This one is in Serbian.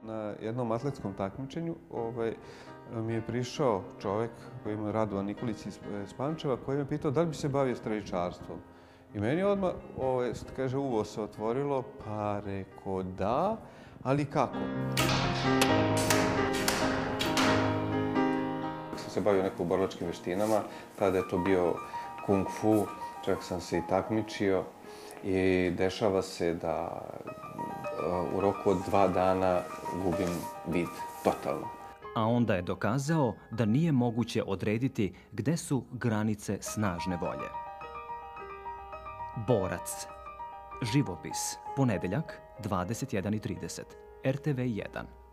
Na jednom atletskom takmičenju mi je prišao čovjek koji ima Radovan Nikolić iz Pančeva koji me pitao da li bi se bavio streličarstvom. I meni odmah, kaže, uvo se otvorilo, pa rekao da, ali kako? Sam se bavio nekim borilačkim veštinama, tada je to bio kung fu, čak sam se i takmičio i dešava se da u roku od 2 dana gubim vid, totalno. A onda je dokazao da nije moguće odrediti gde su granice snažne volje. Borac. Živopis. Ponedeljak, 21:30. RTV 1.